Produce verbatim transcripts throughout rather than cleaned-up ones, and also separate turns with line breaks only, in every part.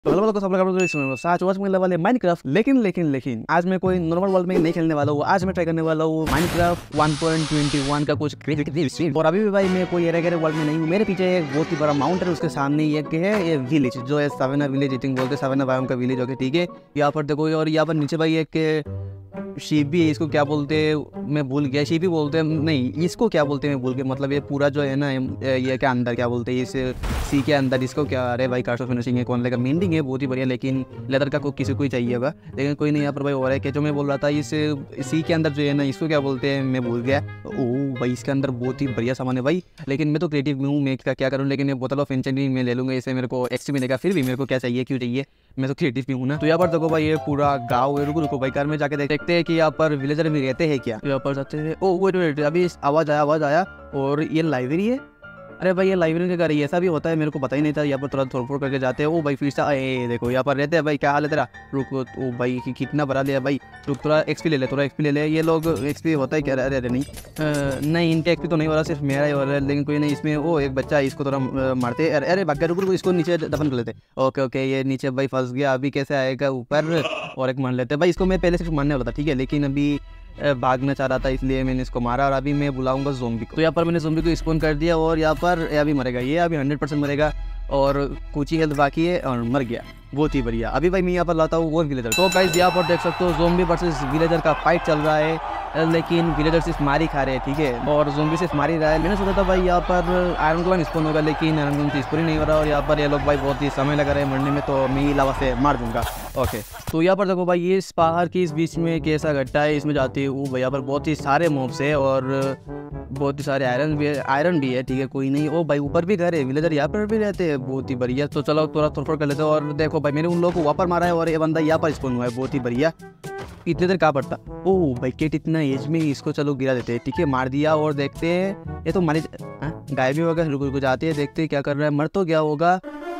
तो हेलो दोस्तों, सब लोग साथ वॉच मिलने वाले माइनक्राफ्ट। लेकिन लेकिन लेकिन आज मैं कोई नॉर्मल वर्ल्ड में नहीं खेलने वाला हूँ। आज मैं ट्राई करने वाला हूँ Minecraft one point two one का कुछ क्रिएटिव। और अभी भी भाई मैं कोई एरे वर्ल्ड में नहीं हूँ। मेरे पीछे एक बहुत ही बड़ा माउंटेन है, उसके सामने एक है ये विलेज जो है सवेना विलेज, आई थिंक बोलते हैं सवेना बायोम का विलेज। ओके ठीक है, यहाँ पर देखो। और यहाँ पर नीचे भाई एक शीप भी है, इसको क्या बोलते हैं मैं भूल गया। शीप ही बोलते हैं, नहीं इसको क्या बोलते हैं मैं भूल गया। मतलब ये पूरा जो है ना ये क्या अंदर क्या बोलते हैं, इस सी के अंदर इसको क्या, अरे भाई कार्स ऑफ फिनिशिंग है, कौन लेगा मीनिंग है बहुत ही बढ़िया। लेकिन लेदर का को किसी को ही चाहिए होगा, लेकिन कोई नहीं। यहाँ पर भाई और है क्या जो मैं बोल रहा था, इस सी के अंदर जो है ना इसको क्या बोलते हैं मैं भूल गया। ओह भाई इसके अंदर बहुत ही बढ़िया सामान है भाई। लेकिन मैं तो क्रिएटिव हूँ, मैं क्या क्या करूँ। लेकिन ये बोतल ऑफ एंचेंटिंग मैं ले लूँगा, इसे मेरे को एक्स मिलेगा। फिर भी मेरे को क्या चाहिए, क्यों चाहिए, मैं तो क्रिएटिव भी हूँ ना। तो यहाँ पर देखो भाई ये पूरा गाँव है। रुको रुको भाई कार में जाके देखते हैं कि यहाँ पर विलेजर भी रहते हैं क्या। यहाँ पर जाते हैं। ओ वेट वेट, अभी आवाज़ आया आवाज़ आया। और ये लाइब्रेरी है। अरे भाई ये लाइब्रेरी का घर है, ऐसा भी होता है, मेरे को पता ही नहीं था। यहाँ पर थोड़ा थोड़ा फोड़ करके जाते हैं। ओ भाई फिर से ए देखो यहाँ पर रहते हैं भाई। क्या हाल है तेरा? रुक, ओ भाई कितना बड़ा लिया भाई। रुक थोड़ा एक्सपी ले ले, थोड़ा एक्सपी ले ले। ये लोग एक्सपी होता है क्या? अरे अरे नहीं आ, नहीं इनका एक्सपी तो नहीं हो रहा, सिर्फ मेरा ही हो रहा है। लेकिन कोई नहीं, इसमें वो एक बच्चा है, इसको थोड़ा मारते। अरे अरे बाकी रुक रुक, इसको नीचे दफन कर लेते। ओके ओके, ये नीचे भाई फंस गया, अभी कैसे आएगा ऊपर? और एक मार लेते भाई इसको। मैं पहले सिर्फ मारने वाला था ठीक है, लेकिन अभी भागना चाह रहा था इसलिए मैंने इसको मारा। और अभी मैं बुलाऊंगा ज़ोंबी को। तो यहाँ पर मैंने ज़ोंबी को स्पॉन कर दिया और यहाँ पर अभी मरेगा ये, अभी हंड्रेड परसेंट मरेगा। और कुछ ही हेल्थ बाकी है और मर गया, बहुत ही बढ़िया। अभी भाई मैं यहाँ पर लाता हूँ वो विलेजर। तो गाइस यहाँ पर देख सकते हो ज़ोंबी वर्सेस विलेजर का फाइट चल रहा है, लेकिन विलेजर सिर्फ मार ही खा रहे हैं ठीक है, और ज़ोंबी सिर्फ मार ही रहा है। मैंने सोचा था भाई यहाँ पर आयरन गोलेम स्पॉन होगा, लेकिन आयरन गोलेम स्पॉन ही नहीं हो रहा। और यहाँ पर ये लोग भाई बहुत ही समय लगा रहे हैं मरने में, तो मैं ही लावा से मार दूंगा। ओके तो यहाँ पर देखो भाई ये इस पहाड़ के इस बीच में कैसा गड्ढा है, इसमें जाती है वो। यहाँ पर बहुत ही सारे मॉब्स है और बहुत ही सारे आयरन भी है, आयरन भी है ठीक है कोई नहीं। ओ भाई ऊपर भी घर है, विलेजर यहाँ पर भी रहते हैं, बहुत ही बढ़िया। तो चलो थोड़ा थोड़ा कर लेते हैं। और देखो भाई मैंने उन लोगों को वापर मारा है और ये बंदा यहाँ पर स्पॉन हुआ है, बहुत ही बढ़िया। इतने देर कहाँ पड़ता। ओह भाई केट इतना एज में, इसको चलो गिरा देते हैं ठीक है, मार दिया। और देखते हैं ये तो मारे गायब भी होगा। रुक रुक जाते हैं, देखते हैं क्या कर रहा है, मर तो गया होगा।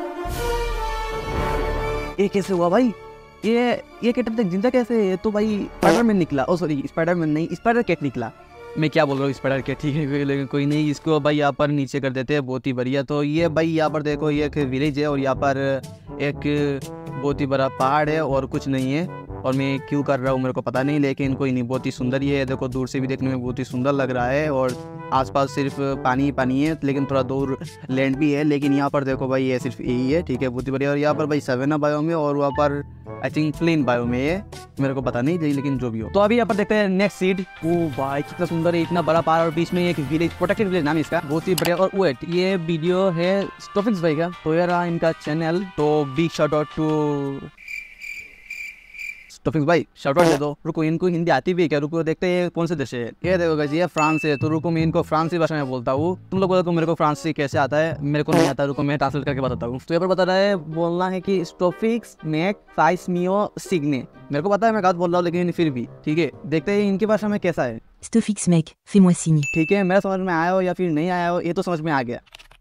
ये कैसे हुआ भाई? ये ये केट अब तक जिंदा कैसे है? तो भाई स्पाइडरमैन निकला। ओ सॉरी स्पाइडरमैन नहीं, स्पाइडर केट निकला। मैं क्या बोल रहा हूँ, स्पाइडर केट ठीक है, लेकिन कोई नहीं। इसको भाई यहाँ पर नीचे कर देते हैं, बहुत ही बढ़िया। तो ये भाई यहाँ पर देखो ये एक विलेज है और यहाँ पर एक बहुत ही बड़ा पहाड़ है और कुछ नहीं है। और मैं क्यों कर रहा हूँ मेरे को पता नहीं, लेकिन कोई नहीं, बहुत ही सुंदर ये है। देखो दूर से भी देखने में बहुत ही सुंदर लग रहा है और आसपास सिर्फ पानी ही पानी है, लेकिन थोड़ा दूर लैंड भी है। लेकिन यहाँ पर देखो भाई ये सिर्फ यही है ठीक है, बहुत ही बढ़िया। और यहाँ पर भाई सवेना बायोम है और वहाँ पर आई थिंक प्लेन बायोम है, ये मेरे को पता नहीं लेकिन जो भी हो। तो अभी यहाँ पर देखते हैं नेक्स्ट सीड। ओ भाई कितना सुंदर है, इतना बड़ा पहाड़ और बीच में एक विलेज, प्रोटेक्टेड विलेज नाम है इसका, बहुत ही बढ़िया। और वेट ये वीडियो है स्टोफिक्स भाई का, तो यार इनका चैनल, तो big shout out to Stofix भाई, शाउट आउट दे दो। रुको इनको हिंदी आती भी है क्या? रुको देखते हैं कौन से देश है। ये देखो गाइस ये फ्रांस है, तो रुको मैं इनको फ्रांसीसी भाषा में बोलता हूँ। तुम लोग बोलो तो मेरे को फ्रांसीसी कैसे आता है, मेरे को नहीं आता। रुको मैं ट्रांसलेट करके बताता हूँ। तो यहाँ पर बता रहा है, बोलना है कि स्टोफिक्स मेक फाइस मियो सिग्ने। मेरे को पता है मैं गलत बोल रहा हूँ, लेकिन फिर भी ठीक है, देखते हैं इनकी भाषा में कैसा है।
Stofix mec, fais-moi signe.
ठीक है, मेरा समझ में आया हो या फिर नहीं आया हो, ये तो समझ में आ गया।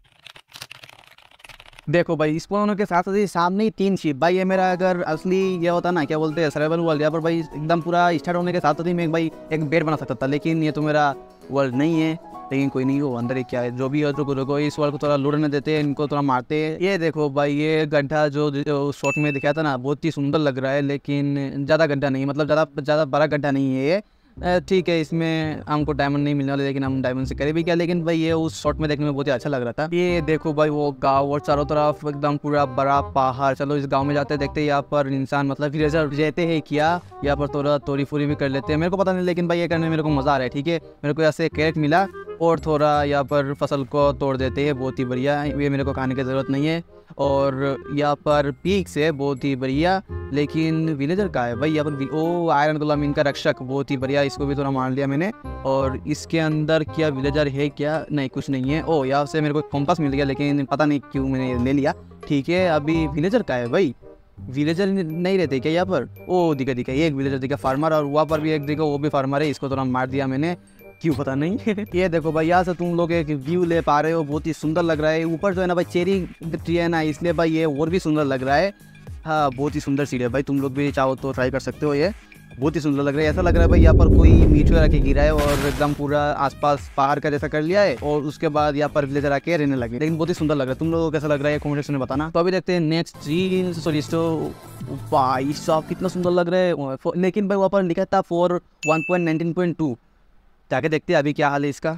देखो भाई स्पॉन होने के साथ साथ सामने ही तीन शिप। भाई ये मेरा अगर असली ये होता ना क्या बोलते हैं सर्वाइवल वर्ल्ड, यहाँ पर भाई एकदम पूरा स्टार्ट होने के साथ साथ ही मैं भाई एक बेड बना सकता था। लेकिन ये तो मेरा वर्ल्ड नहीं है, लेकिन कोई नहीं, वो अंदर ही क्या है जो भी है। रुको रुको इस वर्ल्ड को थोड़ा लूटने देते हैं, इनको थोड़ा मारते हैं। ये देखो भाई ये गड्ढा जो, जो शॉट में दिखाया था ना, बहुत ही सुंदर लग रहा है, लेकिन ज़्यादा गड्ढा नहीं, मतलब ज़्यादा ज़्यादा बड़ा गड्ढा नहीं है ये ठीक है। इसमें हमको डायमंड नहीं मिलने वाले, लेकिन हम डायमंड से करें भी क्या। लेकिन भाई ये उस शॉट में देखने में बहुत ही अच्छा लग रहा था। ये देखो भाई वो गांव और चारों तरफ एकदम पूरा बड़ा पहाड़। चलो इस गांव में जाते हैं, देखते हैं यहाँ पर इंसान मतलब विलेजर रहते हैं क्या। यहाँ पर थोड़ा तोड़ी फूरी भी कर लेते हैं, मेरे को पता नहीं, लेकिन भाई ये करने में मेरे को मज़ा आ रहा है ठीक है। मेरे को ऐसे कैरेट मिला और थोड़ा यहाँ पर फसल को तोड़ देते हैं, बहुत ही बढ़िया। ये मेरे को खाने की ज़रूरत नहीं है। और यहाँ पर पीक्स है, बहुत ही बढ़िया। लेकिन विलेजर का है भाई यहाँ पर, ओ आयरन गोलेम इनका रक्षक, बहुत ही बढ़िया। इसको भी थोड़ा मार लिया मैंने। और इसके अंदर क्या विलेजर है क्या? नहीं कुछ नहीं है। ओ यहाँ से मेरे को कॉम्पास मिल गया, लेकिन पता नहीं क्यों मैंने ले लिया ठीक है। अभी विलेजर का है भाई, विलेजर नहीं रहते क्या यहाँ पर? ओ दिखा दिखा एक विलेजर दिखा फार्मर, और वहाँ पर भी एक दिखा वो भी फार्मर है, इसको थोड़ा मार दिया मैंने, क्यों पता नहीं। ये देखो भाई यहाँ से तुम लोग एक व्यू ले पा रहे हो, बहुत ही सुंदर लग रहा है। ऊपर जो है ना भाई चेरी ट्री है ना, इसलिए भाई ये और भी सुंदर लग रहा है। हाँ बहुत ही सुंदर सीढ़ी है भाई, तुम लोग भी चाहो तो ट्राई कर सकते हो, ये बहुत ही सुंदर लग रहा है। ऐसा लग रहा है भाई यहाँ पर कोई मीट रखे गिरा है और एकदम पूरा आसपास पहाड़ का जैसा कर लिया है और उसके बाद यहाँ पर विलेजर आके रहने लगे। लेकिन बहुत ही सुंदर लग रहा है। तुम लोगों को कैसा लग रहा है कमेंट सेक्शन में बताना। तो अभी देखते हैं नेक्स्ट सीन। सॉरी भाई साहब कितना सुंदर लग रहा है। लेकिन भाई वहाँ पर लिखा था four one point nineteen point two. जाके देखते हैं अभी क्या हाल है इसका।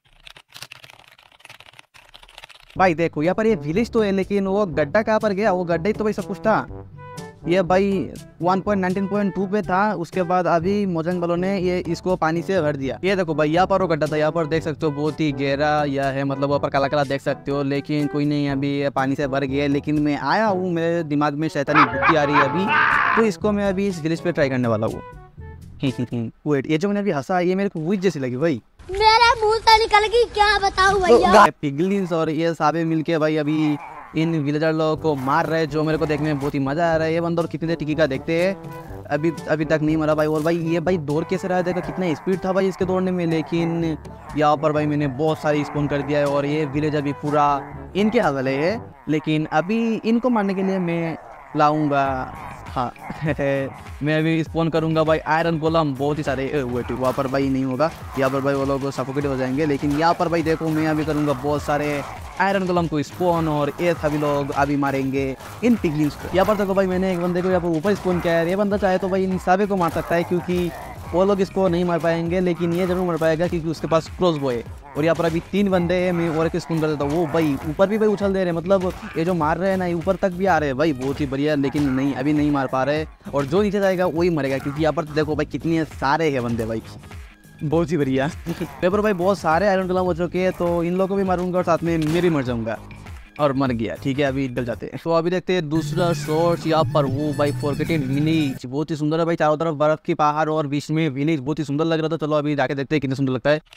भाई देखो यहाँ पर ये विलेज तो है लेकिन वो गड्ढा कहाँ पर गया? वो गड्ढा ही तो भाई सब कुछ था। ये भाई one point nineteen point two पे था, उसके बाद अभी मोजंग वालों ने ये इसको पानी से भर दिया। ये देखो भाई यहाँ पर वो गड्ढा था, यहाँ पर देख सकते हो बहुत ही गहरा यह है, मतलब वहाँ पर काला काला देख सकते हो। लेकिन कोई नहीं, अभी ये पानी से भर गया। लेकिन मैं आया हूँ, मेरे दिमाग में शैतानी बुद्धि आ रही है अभी, तो इसको मैं अभी इस विलेज पे ट्राई करने वाला हूँ। वेट, ये जो मैंने अभी हंसा ये मेरे को वही जैसी लगी भाई,
मेरा मुंह से निकल गई, क्या बताऊं भैया।
पिगलिन्स और ये साबे मिलके भाई अभी इन विलेजर लोगों को मार रहे हैं, जो मेरे को देखने में बहुत ही मजा आ रहा है। ये बंदर कितनी देर टिकी का देखते हैं, अभी अभी तक नहीं मरा भाई। और भाई ये भाई दौड़ कैसे रहा है, देखो कितना स्पीड था भाई इसके दौड़ने में। लेकिन यहाँ पर भाई मैंने बहुत सारी स्पॉन कर दिया है और ये विलेज अभी पूरा इनके हवाले है। लेकिन अभी इनको मारने के लिए मैं लाऊंगा, हाँ मैं अभी स्पॉन करूंगा भाई आयरन गोलम बहुत ही सारे। वेट, वहाँ पर भाई नहीं होगा, यहाँ पर भाई वो लोग सफोकेट हो जाएंगे। लेकिन यहाँ पर भाई देखो मैं अभी करूंगा बहुत सारे आयरन गोलम को स्पॉन और ये सभी लोग अभी मारेंगे इन पिगलिन्स को। यहाँ पर देखो भाई मैंने एक बंदे को यहाँ पर ऊपर स्पॉन किया है। ये बंदा चाहे तो भाई इन सभी को मार सकता है क्योंकि वो लोग इसको नहीं मार पाएंगे, लेकिन ये जरूर मार पाएगा क्योंकि उसके पास क्रॉस बॉय है। और यहाँ पर अभी तीन बंदे हैं, मैं और एक स्पून कर देता हूँ। वो भाई ऊपर भी भाई उछल दे रहे हैं, मतलब ये जो मार रहे हैं ना ऊपर तक भी आ रहे हैं भाई, बहुत ही बढ़िया। लेकिन नहीं, अभी नहीं मार पा रहे और जो नीचे जाएगा वही मरेगा क्योंकि यहाँ पर देखो भाई कितने सारे हैं बंदे भाई, बहुत ही बढ़िया। पेपर भाई बहुत सारे आयरन गोलम हो चुके हैं, तो इन लोगों को भी मारूंगा और साथ में मैं भी मर जाऊंगा। और मर गया, ठीक है अभी डल जाते हैं। तो अभी देखते हैं दूसरा शॉट। यहाँ पर वो भाई फॉरगेटेड विलेज बहुत ही सुंदर है भाई, चारों तरफ बर्फ की पहाड़ और बीच में विलेज बहुत ही सुंदर लग रहा था। चलो अभी जाके देखते हैं कितना सुंदर लगता है।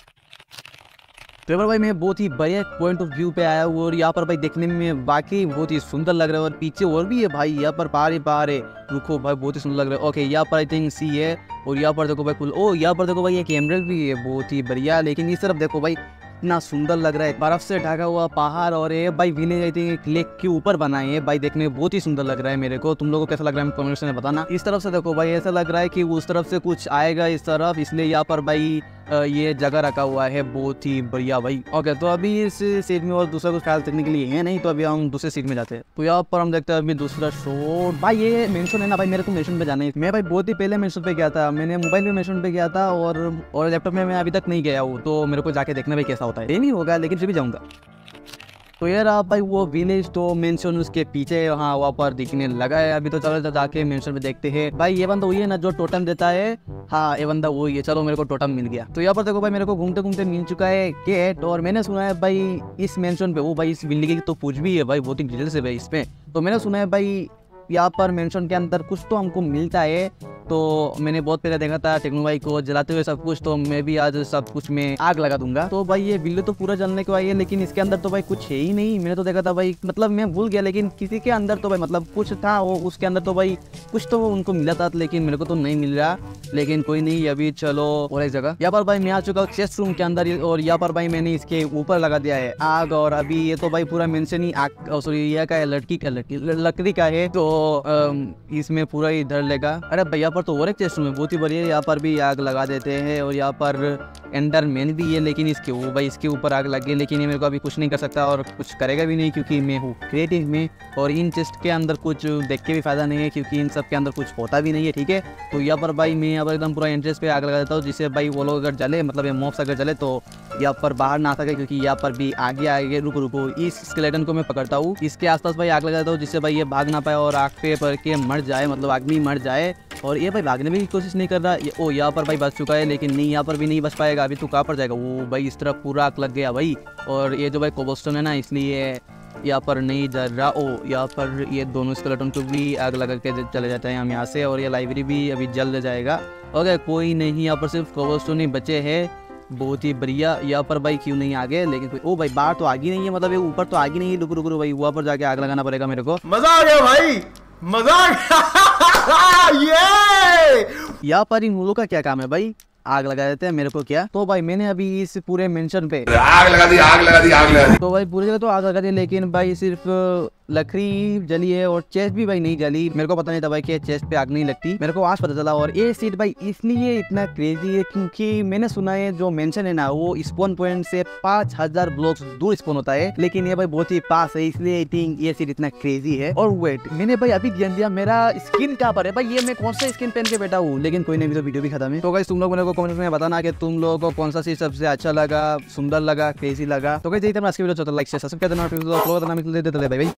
तो भाई मैं बहुत ही बढ़िया पॉइंट ऑफ व्यू पे आया हूँ और यहाँ पर भाई देखने में वाकई बहुत ही सुंदर लग रहा है। और पीछे और भी है भाई, यहाँ पर पहाड़ ही पहाड़ है। रुको भाई बहुत ही सुंदर लग रहा है। ओके यहाँ पर आई थिंक सी है और यहाँ पर देखो भाई कुल, ओ यहाँ पर देखो भाई एक एमरल्ड भी है, बहुत ही बढ़िया। लेकिन इस तरफ देखो भाई इतना सुंदर लग रहा है, बर्फ से ढका हुआ पहाड़ और ये भाई विलेज आई थिंक लेक के ऊपर बनाए हैं भाई, देखने में बहुत ही सुंदर लग रहा है मेरे को। तुम लोगों को कैसा लग रहा है कमेंट में बताना। इस तरफ से देखो भाई ऐसा लग रहा है कि उस तरफ से कुछ आएगा इस तरफ, इसलिए यहाँ पर भाई ये जगह रखा हुआ है, बहुत ही बढ़िया भाई। ओके तो अभी इस सीट में और दूसरा कुछ ख्याल देखने के लिए है नहीं, तो अभी हम दूसरे सीट में जाते हैं। तो यहाँ पर हम देखते हैं अभी दूसरा शॉट। भाई ये मेंशन है ना भाई, मेरे को मेंशन पे जाना है। मैं भाई बहुत ही पहले मेंशन पे गया था, मैंने मोबाइल में मेंशन पे गया था और और लैपटॉप में मैं अभी तक नहीं गया हूँ, तो मेरे को जाके देखना भाई कैसा होता है। ये नहीं होगा लेकिन फिर भी जाऊँगा। तो यार आप भाई वो विलेज तो मेंशन उसके पीछे हाँ वहाँ पर दिखने लगा है। अभी तो चलो जाके मेंशन में देखते हैं। भाई ये बंदा वही है ना जो टोटम देता है, हाँ ये बंदा वही है। चलो मेरे को टोटम मिल गया। तो यहाँ पर देखो भाई मेरे को घूमते घूमते मिल चुका है गेट, और मैंने सुना है भाई इस मेंशन पे वो भाई इस बिल्डिंग की तो पूछ भी है भाई, बहुत ही डिटेल से भाई इसमें। तो मैंने सुना है भाई यहाँ पर मेंशन के अंदर कुछ तो हमको मिलता है, तो मैंने बहुत पहले देखा था टेक्नो भाई को जलाते हुए सब कुछ, तो मैं भी आज सब कुछ में आग लगा दूंगा। तो भाई ये बिल्ली तो पूरा जलने को आई है, लेकिन इसके अंदर तो भाई कुछ है ही नहीं। मैंने तो देखा था भाई, मतलब मैं भूल गया, लेकिन किसी के अंदर तो भाई मतलब कुछ था वो, उसके अंदर तो भाई कुछ तो उनको मिला था, लेकिन मेरे को तो नहीं मिल रहा। लेकिन कोई नहीं, अभी चलो और एक जगह। यहाँ पर भाई मैं आ चुका हूँ चेस्ट रूम के अंदर, और यहाँ पर भाई मैंने इसके ऊपर लगा दिया है आग। और अभी ये तो भाई पूरा मेंशन ही आग, सॉरी यह का है लड़की का, लड़की लकड़ी का है, तो इसमें पूरा ही धर लेगा। अरे भैया पर तो और एक चेस्ट में बहुत ही बढ़िया, यहाँ पर भी आग लगा देते हैं। और यहाँ पर एंडरमैन भी है, लेकिन इसके वो भाई इसके ऊपर आग लगी, लेकिन ये मेरे को अभी कुछ नहीं कर सकता और कुछ करेगा भी नहीं क्योंकि मैं हूँ क्रिएटिव में। और इन चेस्ट के अंदर कुछ देख के भी फायदा नहीं है क्योंकि इन सब के अंदर कुछ होता भी नहीं है, ठीक है। तो यहाँ पर भाई मैं यहाँ पर एकदम पूरा एंट्रेंस पे आग लगा देता हूँ, जिससे भाई वो लोग अगर जले, मतलब ये मॉब्स अगर जले तो यहाँ पर बाहर ना आ सके, क्योंकि यहाँ पर भी आगे आगे। रुको रुको, इस स्केलेटन को मैं पकड़ता हूँ, इसके आसपास भाई आग लगा देता हूँ, जिससे भाई ये भाग ना पाए और आग पे पड़ के मर जाए, मतलब आग में मर जाए। और ये भाई भागने की कोशिश नहीं कर रहा। ये ओ यहाँ पर भाई बच चुका है, लेकिन नहीं यहाँ पर भी नहीं बच पाएगा। अभी तो कहाँ पर जाएगा वो भाई, इस तरफ पूरा आग लग गया भाई। और ये जो भाई कोबलस्टोन है ना, इसलिए यहाँ पर नहीं जल रहा। ओ यहाँ पर ये दोनों स्केलेटन को भी आग लगा के चले जाते हैं हम यहाँ से, और ये लाइब्रेरी भी अभी जल जाएगा। ओके कोई नहीं, यहाँ पर सिर्फ कोबलस्टोन ही बचे हैं, बहुत ही बढ़िया। यहाँ पर भाई क्यों नहीं आगे, लेकिन कोई ओ भाई बाहर तो आगे नहीं है, मतलब ये ऊपर तो आगे नहीं है। रुक रुक रुक भाई, वहाँ पर जाके आग लगाना पड़ेगा मेरे को।
मजा आ गया भाई, मजा आ गया। ये
यहाँ पर इन लोगों का क्या काम है भाई, आग लगा देते हैं मेरे को क्या। तो भाई मैंने अभी इस पूरे मेंशन पे
आग लगा दी, आग लगा दी, आग लगा दी।
तो भाई पूरी जगह तो आग लगा दी, लेकिन भाई सिर्फ लकड़ी जली है और चेस्ट भी भाई नहीं जली। मेरे को पता नहीं था भाई कि चेस्ट पे आग नहीं लगती, मेरे को आज पता चला। और ये सीट भाई इसलिए इतना क्रेजी है क्योंकि मैंने सुना है जो मेंशन है ना वो स्पॉन पॉइंट से पांच हजार ब्लॉक्स दूर स्पॉन होता है, लेकिन ये भाई बहुत ही पास है, इसलिए आई थिंक ये सीट इतना क्रेजी है। और वेट, मैंने भाई अभी ध्यान दिया मेरा स्किन कहाँ पर है भाई, ये मैं कौन सा स्किन पहन के बैठा हूँ, लेकिन कोई नहीं, तो वीडियो भी खत्म है। तो गाइस तुम लोग मेरे को कमेंट में बताना कि तुम लोगों को कौन सा सीट सबसे अच्छा लगा, सुंदर लगा, क्रेजी लगा। तो गाइस यही था आज की वीडियो, लाइक शेयर सब्सक्राइब करना, फिर फॉलो करना, मिलते हैं भाई।